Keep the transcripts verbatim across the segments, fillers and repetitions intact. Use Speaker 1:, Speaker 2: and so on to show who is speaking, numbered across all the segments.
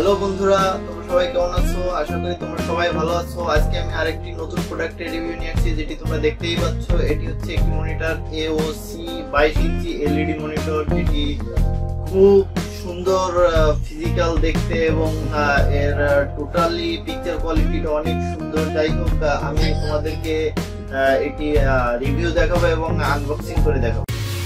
Speaker 1: Hello বন্ধুরা, তোমরা সবাই কেমন আছো? আশা করি তোমরা সবাই ভালো আছো। আজকে আমি আরেকটি নতুন প্রোডাক্টের রিভিউ নিয়ে আসছি, যেটি তোমরা দেখতেই পাচ্ছ। এটি হচ্ছে একটি মনিটর এওসি বাইশ ইঞ্চি এলইডি মনিটর, যেটি খুব সুন্দর ফিজিক্যাল দেখতে এবং এর টোটালি পিকচার কোয়ালিটিটা অনেক সুন্দর। যাই হোক, আমি তোমাদেরকে এটি রিভিউ দেখাবো এবং আনবক্সিং করে দেখাবো।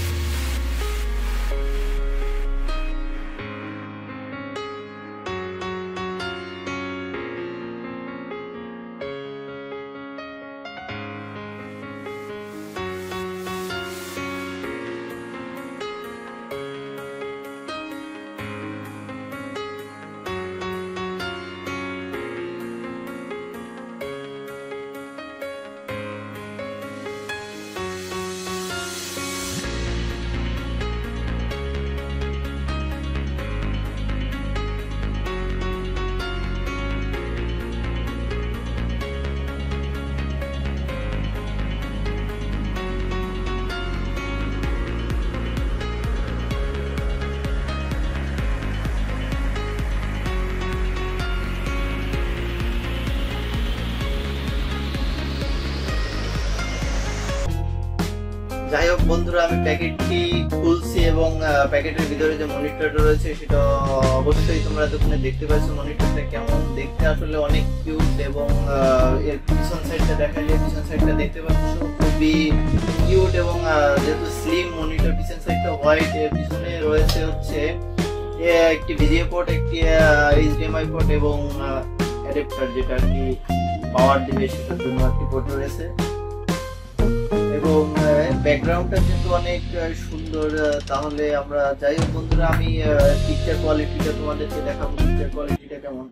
Speaker 1: যাই হোক বন্ধুরা, আমি প্যাকেটটি খুলছি এবং প্যাকেটের ভিতরে যে মনিটরটা রয়েছে সেটা অবশ্যই তোমরা এতক্ষণে দেখতে পাচ্ছ। মনিটরটা কেমন দেখতে, আসলে অনেক কিউট এবং এর পিছন সাইডটা দেখালে পিছন সাইডটা দেখতে পাচ্ছ খুবই কিউট এবং যেহেতু স্লিম মনিটর, পিছন সাইডটা হোয়াইট, এর পিছনে রয়েছে হচ্ছে একটি ভিজিএ পোর্ট, একটি এইচডিএমআই পোর্ট এবং অ্যাডাপ্টার যেটা আর কি পাওয়ার দিবে সেটার জন্য একটি পোর্ট রয়েছে। এবং ব্যাকগ্রাউন্ডটা কিন্তু অনেক সুন্দর। তাহলে আমরা যাই হোক বন্ধুরা, আমি পিকচার কোয়ালিটিটা তোমাদেরকে দেখাবো, পিকচার কোয়ালিটিটা কেমন।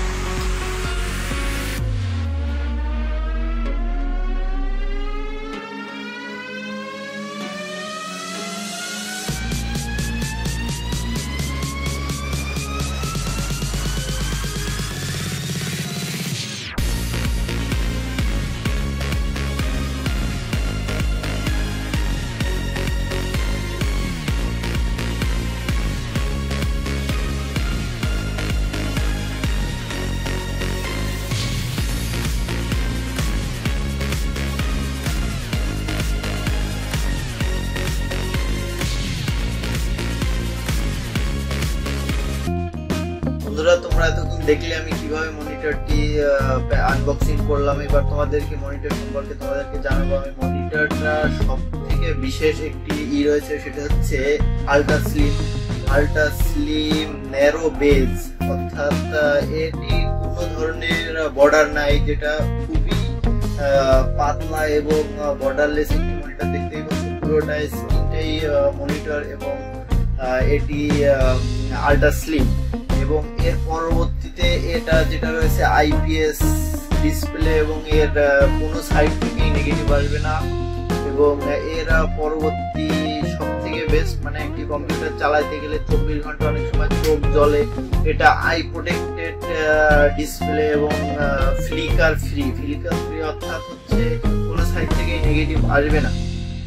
Speaker 1: বন্ধুরা, তোমরা এতক্ষণ দেখলে আমি কিভাবে মনিটরটি আনবক্সিং করলাম। এবার তোমাদেরকে মনিটর সম্পর্কে তোমাদেরকে জানাবো। আমি মনিটরটা সব থেকে বিশেষ একটি ই রয়েছে, সেটা হচ্ছে ultra slim ultra slim narrow bezel, অর্থাৎ এটি কোনো ধরনের বর্ডার নাই, যেটা খুবই পাতলা এবং বর্ডারলেস একটি মনিটর। দেখতেই পাচ্ছ পুরোটাই স্ক্রিনটাই মনিটর এবং এটি আল্ট্রা স্লিম। এবং এর পরবর্তীতে এটা যেটা রয়েছে আইপিএস ডিসপ্লে এবং এর কোনো সাইড থেকে নেগেটিভ আসবে না। এবং এর পরবর্তী সব থেকে বেস্ট, মানে একটি কম্পিউটার চালাতে গেলে চব্বিশ ঘন্টা অনেক সময় চোখ জ্বলে, এটা আই প্রোটেক্টেড ডিসপ্লে এবং ফ্লিকার ফ্রি ফ্লিকার ফ্রি অর্থাৎ হচ্ছে কোনো সাইড থেকে নেগেটিভ আসবে না।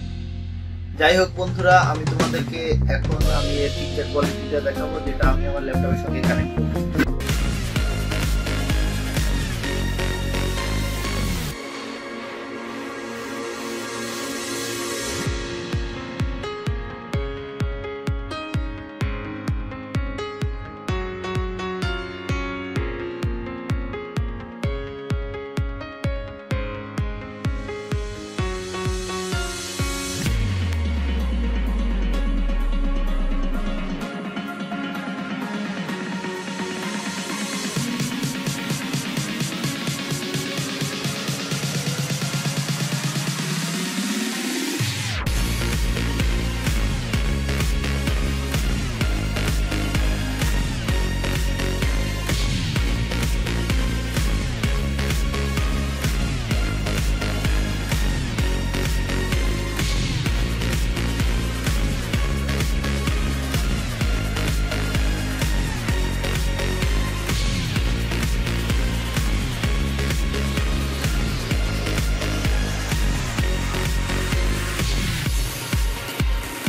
Speaker 1: যাই হোক বন্ধুরা, আমি তোমাদেরকে এখন আমি এর পিকচার কোয়ালিটিটা দেখাবো, যেটা আমি আমার ল্যাপটপের সঙ্গে কানেক্ট করব।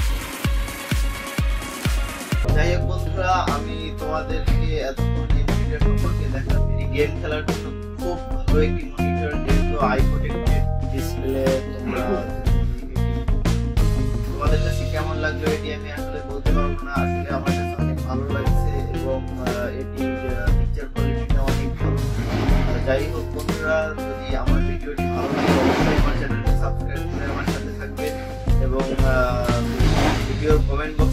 Speaker 1: যাই হোক বন্ধুরা, আমি তোমাদেরকে এতক্ষণ মনিটর সম্পর্কে দেখা, এটি গেম খেলার জন্য খুব ভালো একটি মনিটর, যেহেতু আই প্রোটেক্টেড ডিসপ্লে। তোমরা তোমাদের কাছে কেমন লাগলো এটি আমি আসলে বলতে পারবো না, আসলে আমার কাছে অনেক ভালো লাগছে এবং এটির পিকচার কোয়ালিটিটা অনেক ভালো। যাই হোক বন্ধুরা, যদি আমার ভিডিওটি ভালো লাগে অবশ্যই আমার চ্যানেলটি সাবস্ক্রাইব করে আমার সাথে থাকবে এবং ভিডিওর কমেন্ট বক্স